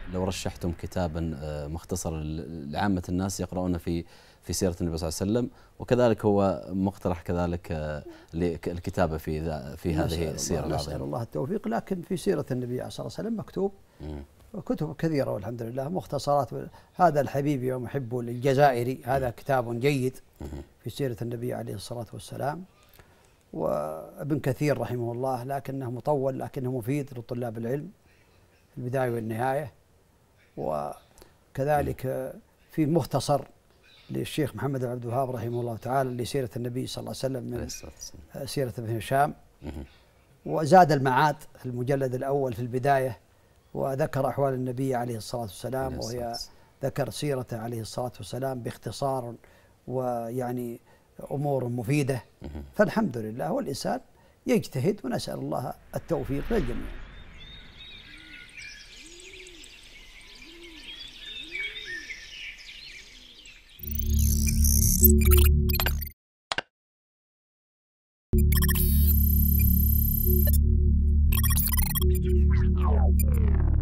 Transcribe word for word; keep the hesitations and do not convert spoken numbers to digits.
لو رشحتم كتابا مختصر لعامة الناس يقرؤون في في سيرة النبي صلى الله عليه وسلم، وكذلك هو مقترح كذلك الكتابة في في هذه السيرة العظيمة. نسأل الله التوفيق. لكن في سيرة النبي صلى الله عليه وسلم مكتوب كتب كثيرة والحمد لله، مختصرات. هذا الحبيبي ومحبه للجزائري، هذا كتاب جيد في سيرة النبي عليه الصلاة والسلام. وابن كثير رحمه الله، لكنه مطول لكنه مفيد لطلاب العلم، البداية والنهاية. وكذلك في مختصر للشيخ محمد بن عبد الوهاب رحمه الله تعالى لسيرة النبي صلى الله عليه وسلم من سيرة ابن هشام. وزاد المعاد في المجلد الأول في البداية، وذكر أحوال النبي عليه الصلاة والسلام، وهي ذكر سيرته عليه الصلاة والسلام باختصار ويعني أمور مفيدة. فالحمد لله، والإنسان يجتهد، ونسأل الله التوفيق للجميع. Oh,